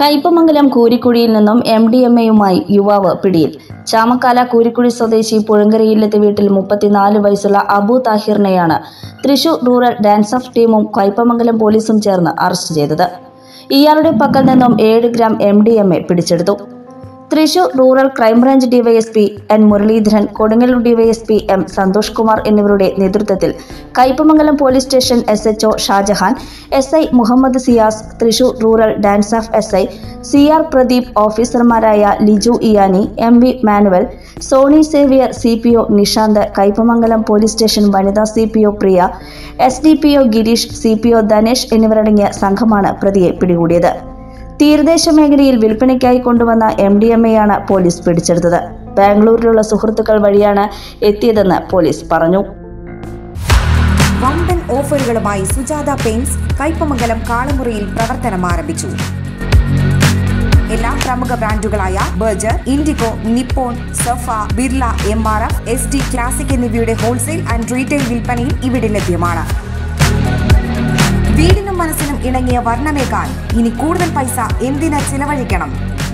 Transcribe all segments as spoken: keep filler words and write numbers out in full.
കയ്പമംഗലം കൂരിക്കുഴിയിൽ നിന്നും M D M എയുമായി യുവാവ് പിടിയിൽ. ചാമക്കാല കൂരിക്കുഴി സ്വദേശി പുഴങ്കരയില്ലത്തെ വീട്ടിൽ മുപ്പത്തിനാല് വയസ്സുള്ള അബു താഹിറിനെയാണ് തൃശൂർ റൂറൽ ഡാൻസ് ഓഫ് ടീമും കയ്പമംഗലം പോലീസും ചേർന്ന് അറസ്റ്റ് ചെയ്തത്. ഇയാളുടെ പക്കൽ നിന്നും ഏഴ് gram M D M A പിടിച്ചെടുത്തു. Thrissur rural crime branch DYSP N Muraleedharan, Kodungallur DYSP M Santhosh Kumar എന്നിവരുടെ നേതൃത്വത്തിൽ Kaipamangalam police station S H O Shajahan, S I Muhammad Siyas, Thrissur rural DANSAF S I C R Pradeep, ഓഫീസർമാരായ Liju Iyani, M V Manuel, Soni Xavier, C P O Nishanth, Kaipamangalam police station വനിതാ C P O Priya, S D P O Gireesh, C P O Dhanesh എന്നിവരടങ്ങിയ സംഘമാണ് പ്രതിയെ പിടികൂടിയത്. തീരദേശ മേഖലയിൽ വിൽപ്പനയ്ക്കായി കൊണ്ടുവന്ന എം ഡി എം എയാണ് പോലീസ് പിടിച്ചെടുത്തത്. ബാംഗ്ലൂരിലുള്ള സുഹൃത്തുക്കൾ വഴിയാണ് എത്തിയതെന്ന് പോലീസ് പറഞ്ഞു. വമ്പൻ ഓഫറുകളുമായി സുജാത പെയിന്റ്സ് കയ്പമംഗലം കാളമുറിയിൽ പ്രവർത്തനം ആരംഭിച്ചു. എല്ലാ പ്രമുഖ ബ്രാൻഡുകളായ ബർജർ, ഇൻഡിഗോ, നിപ്പോൺ, സഫ, Birla, M R F, S D classic എന്നിവയുടെ ഹോൾസെയിൽ ആൻഡ് റീറ്റെയിൽ വിൽപ്പനയും ഇവിടെ ലഭ്യമാണ്. വീടിനും മനസ്സിനും ഇണങ്ങിയ വർണ്ണമേകാൻ ഇനി കൂടുതൽ പൈസ എന്തിന് ചിലവഴിക്കണം?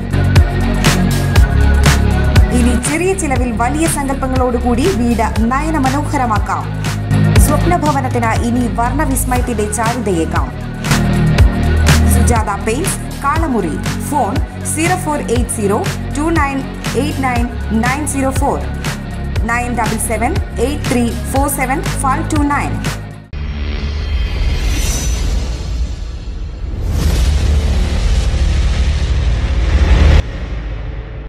ഇനി ചെറിയ ചിലവിൽ വലിയ സങ്കല്പങ്ങളോടുകൂടി വീട് നയന മനോഹരമാക്കാം. സ്വപ്നഭവനത്തിന് ഇനി വർണ്ണവിസ്മയത്തിന്റെ ചാരുതയേക്കാം. Sujatha paints, Kalamuri. Phone zero four eight zero two nine eight nine nine zero four nine double seven eight three four seven five two nine.